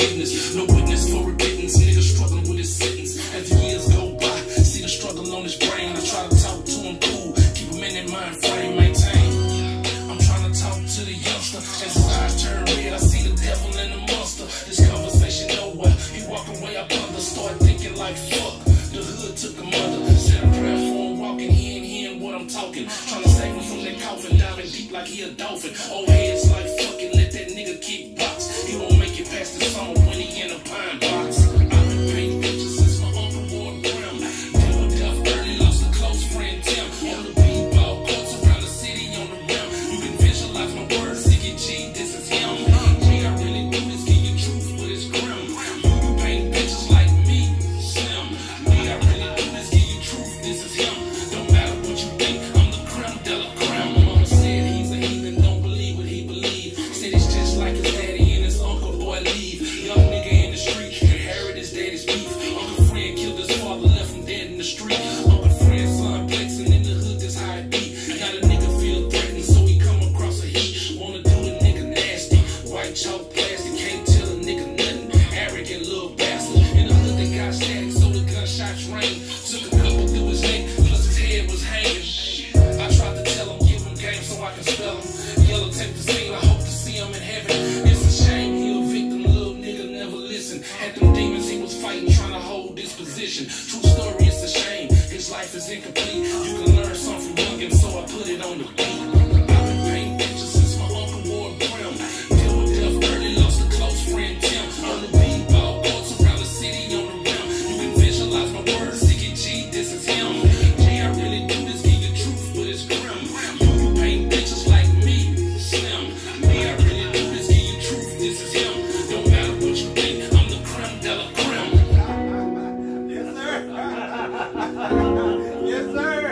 forgiveness. No witness for repentance. Nigga struggling with his sentence. As the years go by, see the struggle on his brain. I try to talk to him cool, keep him in that mind frame, maintain. I'm trying to talk to the youngster. As his eyes turn red, I see the devil and the monster. This conversation nowhere. He walk away up under, start thinking like fuck. The hood took him under. Said a prayer for him walking. He ain't hearing what I'm talking. Trying to save him from that coffin, diving deep like he a dolphin. Old heads like fuck it, let that nigga kick box. He won't make it past the summer when he in a pine box. I've been painting pictures since my uncle wore a brim. Deal with death early, lost a close friend Tim. On the b-ball courts around the city on the rim. You can visualize my words, CG, this is him. G, I really do this, give you truth, but it's grim. You paint pictures like me, Slim. Me, I really do this, give you truth, this is him. Don't matter what you think, I'm the creme de la creme. Mama said he's a heathen, don't believe what he believe. Said it's just like his daddy and his uncle, boy leave. Young nigga in the street, inherit his daddy's beef. Uncle friend killed his father, left him dead in the street. Uncle friend's son flexing in the hood, that's how it be. Got a nigga feel threatened, so he come across a heat. Wanna do a nigga nasty, white chalk plastic, can't tell a nigga nothing. Arrogant little bastard. In the hood they got static, so the gunshots rain. Took a couple through his neck, plus his head was hanging. I tried to tell him, give him game so I can spell him. Yellow tape the scene, I hope to see him in heaven. It's a shame, he a victim, little nigga never listened. Had them demons he was fighting, trying to hold this position. True story, it's a shame, his life is incomplete. You can learn something from youngin', so I put it on the beat. I've been painting pictures since my uncle wore a brim. Deal with death early, lost a close friend Tim. On the b-ball courts around the city on the rim. You can visualize my words, G, this is him. G, I really do this, give you truth, but it's grim. You paint pictures like me, Slim. Me, I really do this, give you truth, this is him. Don't matter what you think, I'm the creme de la creme. Yes, sir. Yes, sir.